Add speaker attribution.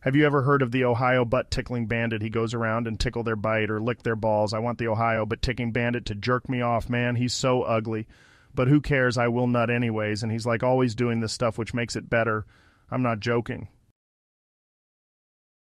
Speaker 1: Have you ever heard of the Ohio butt tickling bandit? He goes around and tickle their bite or lick their balls. I want the Ohio butt tickling bandit to jerk me off, man. He's so ugly. But who cares? I will nut anyways. And he's like always doing this stuff which makes it better. I'm not joking.